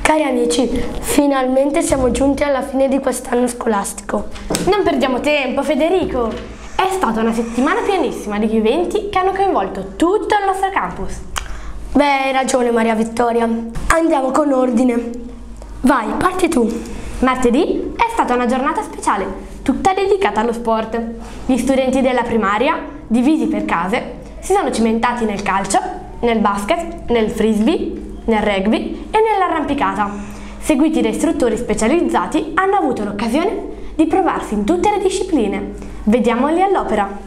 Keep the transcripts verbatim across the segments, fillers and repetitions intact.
Cari amici, finalmente siamo giunti alla fine di quest'anno scolastico. Non perdiamo tempo, Federico! È stata una settimana pienissima di eventi che hanno coinvolto tutto il nostro campus. Beh, hai ragione Maria Vittoria. Andiamo con ordine. Vai, parti tu. Martedì è stata una giornata speciale, tutta dedicata allo sport. Gli studenti della primaria, divisi per case, si sono cimentati nel calcio, nel basket, nel frisbee, nel rugby e nell'arrampicata. Seguiti da istruttori specializzati, hanno avuto l'occasione di provarsi in tutte le discipline. Vediamoli all'opera.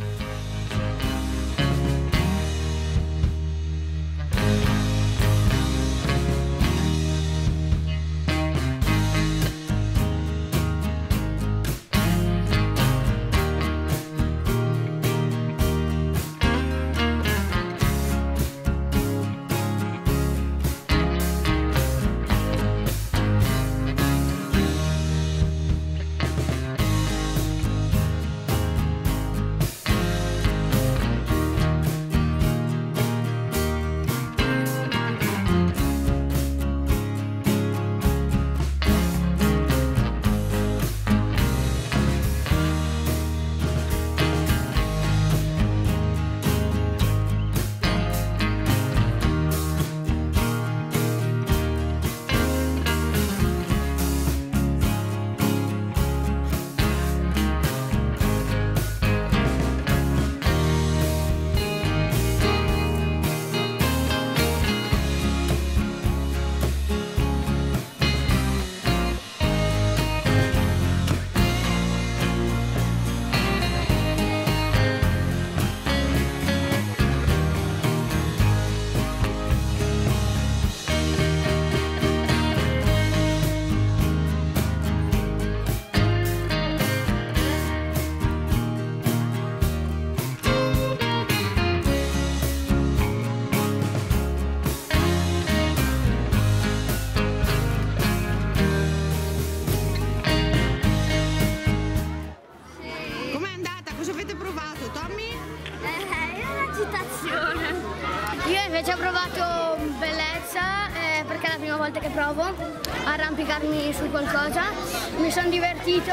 Io invece ho provato bellezza eh, perché è la prima volta che provo a arrampicarmi su qualcosa, mi sono divertito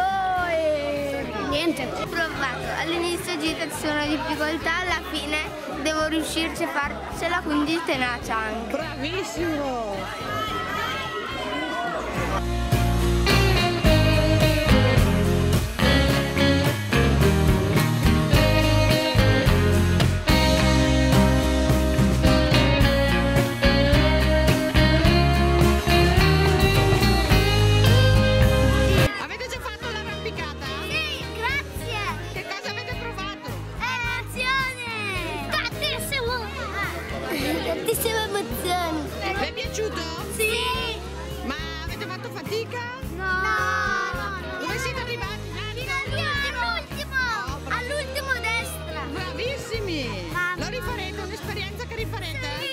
e niente. Ho provato all'inizio agitazione, difficoltà, alla fine devo riuscirci a farcela, quindi tenacia anche. Bravissimo! Tantissime emozioni. Vi è piaciuto? Sì. Ma avete fatto fatica? No. no. Dove siete arrivati? All'ultimo. All'ultimo destra. Bravissimi. Mamma. Lo rifarete? È un'esperienza che rifarete? Sì.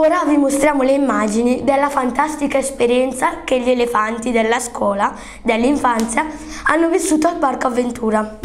Ora vi mostriamo le immagini della fantastica esperienza che gli elefanti della scuola dell'infanzia hanno vissuto al Parco Avventura.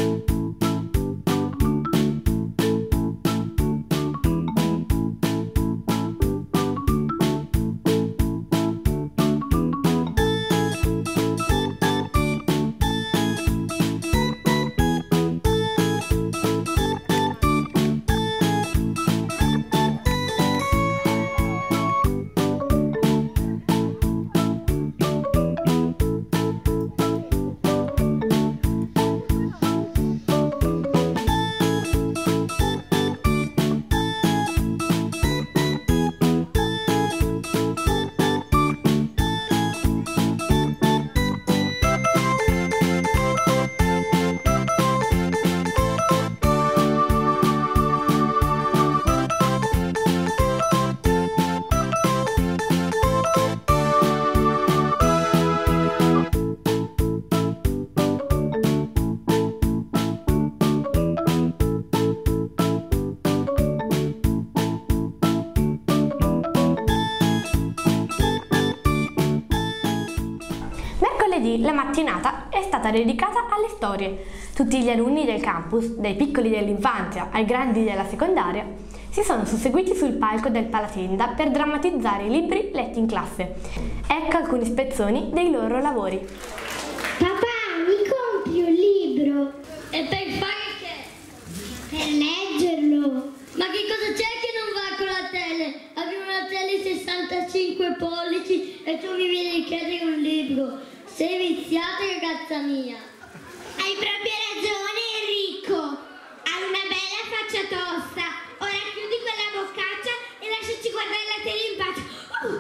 Mercoledì la mattinata è stata dedicata alle storie. Tutti gli alunni del campus, dai piccoli dell'infanzia ai grandi della secondaria, si sono susseguiti sul palco del Palatenda per drammatizzare i libri letti in classe. Ecco alcuni spezzoni dei loro lavori. Papà, mi compri un libro? E per fare che? Per leggerlo. Ma che cosa c'è che non va con la tele? Abbiamo una tele sessantacinque pollici e tu mi vieni a chiedere un libro. Sei viziata, ragazza mia. Hai proprio ragione, Enrico. Hai una bella faccia tosta. Ora chiudi quella boccaccia e lasciaci guardare la tele in pace. Uh.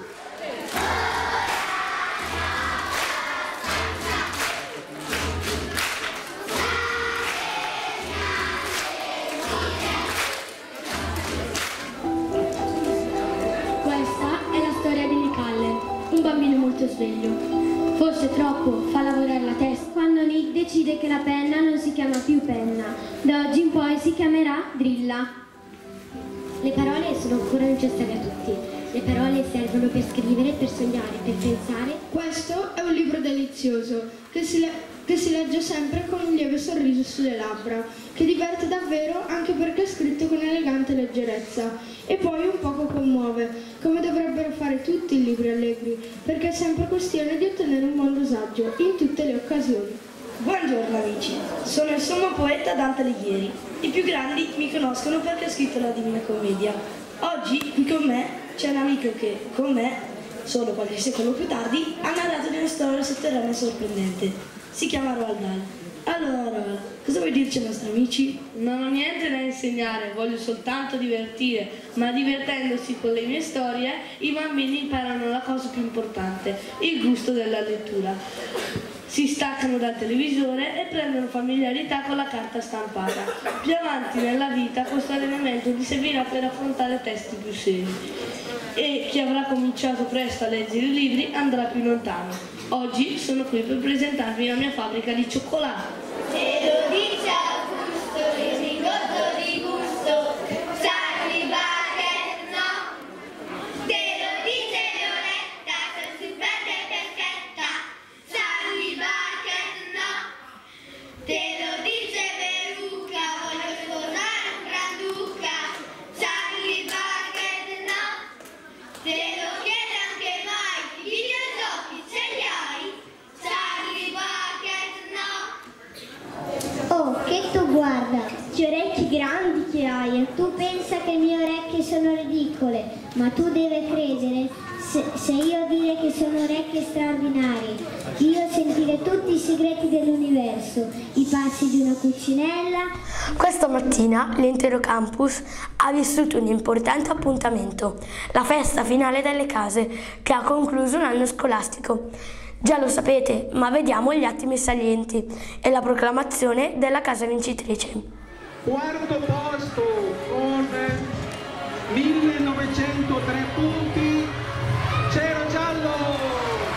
Questa è la storia di Nick, un bambino molto sveglio. Forse troppo, fa lavorare la testa. Quando Nick decide che la penna non si chiama più penna, da oggi in poi si chiamerà Drilla. Le parole sono ancora necessarie a tutti. Le parole servono per scrivere, per sognare, per pensare. Questo è un libro delizioso che si, le che si legge sempre con un lieve sorriso sulle labbra, che diverte davvero anche perché è scritto con elegante leggerezza e poi un poco commuove, come dovrebbero fare tutti i libri allegri, perché è sempre questione di ottenere un buon dosaggio in tutte le occasioni. Buongiorno amici, sono il sommo poeta Dante Alighieri. I più grandi mi conoscono perché ho scritto la Divina Commedia. Oggi qui con me c'è un amico che, con me, solo qualche secolo più tardi, ha narrato di una storia sotterranea sorprendente. Si chiama Roald Dahl. Allora, Roald, cosa vuoi dirci ai nostri amici? Non ho niente da insegnare, voglio soltanto divertire, ma divertendosi con le mie storie, i bambini imparano la cosa più importante, il gusto della lettura. Si staccano dal televisore e prendono familiarità con la carta stampata. Più avanti nella vita questo allenamento vi servirà per affrontare testi più seri. E chi avrà cominciato presto a leggere i libri andrà più lontano. Oggi sono qui per presentarvi la mia fabbrica di cioccolato. Te lo dice Augusto, il lingotto di gusto, Charlie Bucket, no. Te lo dice Violetta, se si perde perfetta, Charlie Bucket, no. Te lo dice Veruca, voglio sposare un granduca, Charlie Bucket, no. Te lo chiede anche Mike, i videogiochi ce li hai, Charlie Bucket, no. Oh, che tu guarda, che orecchi grandi che hai e tu pensa che le mie orecchie sono ridicole, ma tu devi credere se, se io dire che sono orecchie straordinarie, io sentire tutti i segreti dell'universo, i passi di una cuccinella. Questa mattina l'intero campus ha vissuto un importante appuntamento, la festa finale delle case che ha concluso un anno scolastico. Già lo sapete, ma vediamo gli attimi salienti e la proclamazione della casa vincitrice. Quarto posto con millenovecentotre punti, Cero Giallo.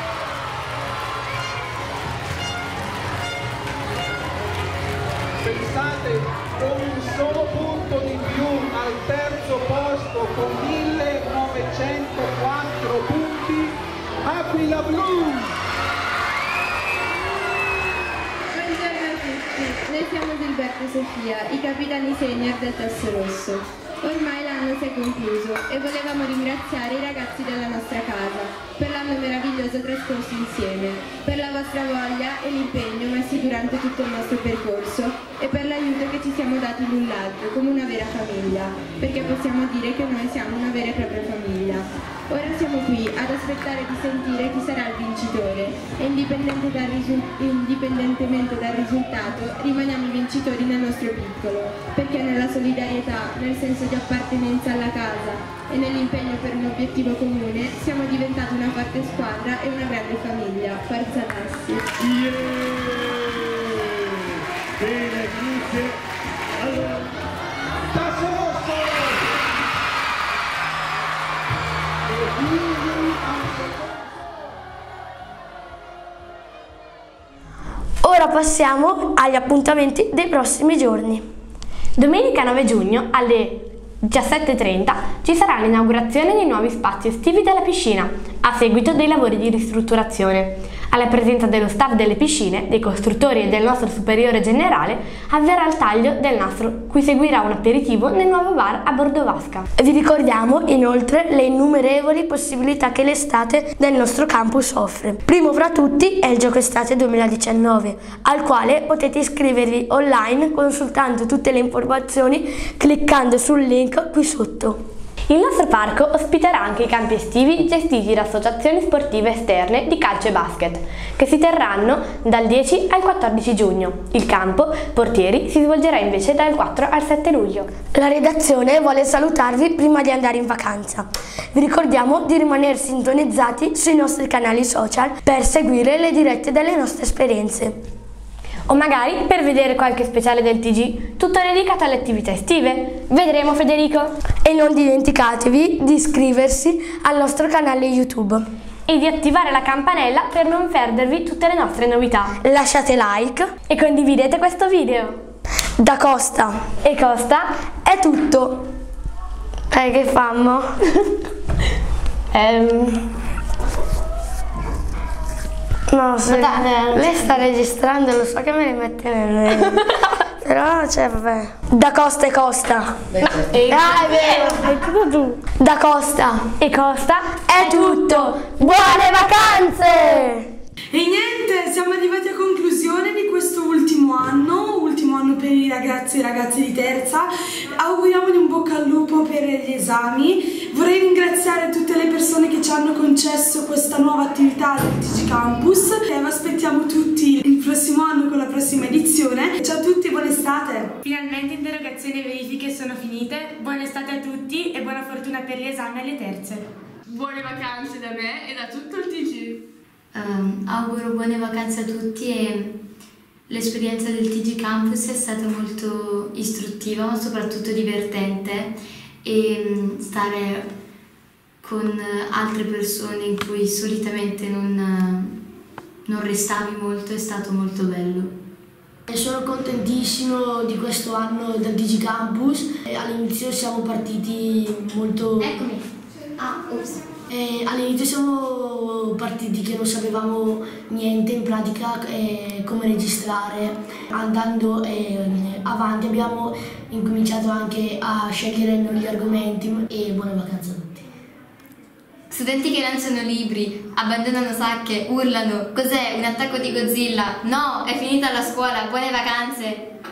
Pensate passate con un solo punto di più al terzo posto con millenovecentoquattro punti, Aquila Blu. Buongiorno a tutti, noi siamo Gilberto e Sofia, i capitani senior del Tasso Rosso. Ormai l'anno si è concluso e volevamo ringraziare i ragazzi della nostra casa per l'anno meraviglioso trascorso insieme, per la vostra voglia e l'impegno messi durante tutto il nostro percorso e per l'aiuto che ci siamo dati l'un l'altro come una vera famiglia, perché possiamo dire che noi siamo una vera e propria famiglia. Ora siamo qui ad aspettare di sentire chi sarà il vincitore e indipendente dal indipendentemente dal risultato rimaniamo i vincitori nel nostro piccolo, perché nella solidarietà, nel senso di appartenenza alla casa e nell'impegno per un obiettivo comune siamo diventati una forte squadra e una grande famiglia. Forza Tassi! Yeah! Bene, grazie! Allora, Tasso Rosso! Ora passiamo agli appuntamenti dei prossimi giorni. Domenica nove giugno alle diciassette e trenta ci sarà l'inaugurazione dei nuovi spazi estivi della piscina a seguito dei lavori di ristrutturazione. Alla presenza dello staff delle piscine, dei costruttori e del nostro superiore generale avverrà il taglio del nastro, cui seguirà un aperitivo nel nuovo bar a Bordovasca. Vi ricordiamo inoltre le innumerevoli possibilità che l'estate del nostro campus offre. Primo fra tutti è il Gioco Estate duemiladiciannove, al quale potete iscrivervi online consultando tutte le informazioni cliccando sul link qui sotto. Il nostro parco ospiterà anche i campi estivi gestiti da associazioni sportive esterne di calcio e basket, che si terranno dal dieci al quattordici giugno. Il campo portieri si svolgerà invece dal quattro al sette luglio. La redazione vuole salutarvi prima di andare in vacanza. Vi ricordiamo di rimanere sintonizzati sui nostri canali social per seguire le dirette delle nostre esperienze. O magari per vedere qualche speciale del T G, tutto dedicato alle attività estive. Vedremo, Federico! E non dimenticatevi di iscriversi al nostro canale YouTube e di attivare la campanella per non perdervi tutte le nostre novità. Lasciate like e condividete questo video. Da Costa e Costa è tutto. Eh, che fammo? ehm... No, se lei sta registrando, lo so che me le mette nel però, cioè, vabbè. Da Costa e Costa. E ah, è vero, hai tutto tu. Da Costa e Costa è tutto. Buone vacanze! E niente, siamo arrivati a conclusione di questo ultimo anno, ultimo anno per i ragazzi e ragazze di terza. Auguriamogli un bocca al lupo per gli esami. Vorrei ringraziare tutte le persone che ci hanno concesso questa nuova attività del T G Campus e vi aspettiamo tutti il prossimo anno con la prossima edizione. Ciao a tutti, buona estate! Finalmente interrogazioni e verifiche sono finite, buona estate a tutti e buona fortuna per gli esami alle terze. Buone vacanze da me e da tutto il T G. Um, auguro buone vacanze a tutti e l'esperienza del T G Campus è stata molto istruttiva ma soprattutto divertente e stare con altre persone in cui solitamente non, non restavi molto è stato molto bello. Sono contentissimo di questo anno del T G Campus. All'inizio siamo partiti molto... Eccomi! Ah, ops. Eh, all'inizio siamo partiti che non sapevamo niente in pratica eh, come registrare. Andando eh, avanti abbiamo incominciato anche a scegliere noi gli argomenti e buone vacanze a tutti. Studenti che lanciano libri, abbandonano sacche, urlano, cos'è un attacco di Godzilla? No, è finita la scuola, buone vacanze!